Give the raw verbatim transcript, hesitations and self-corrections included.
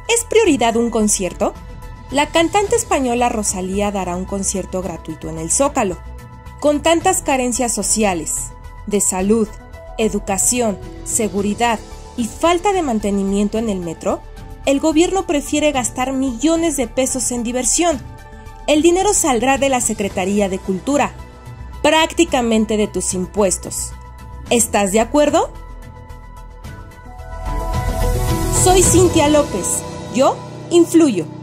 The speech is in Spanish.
¿Es prioridad un concierto? La cantante española Rosalía dará un concierto gratuito en el Zócalo. Con tantas carencias sociales, de salud, educación, seguridad y falta de mantenimiento en el metro, el gobierno prefiere gastar millones de pesos en diversión. El dinero saldrá de la Secretaría de Cultura, prácticamente de tus impuestos. ¿Estás de acuerdo? Soy Cintia López. Yo influyo.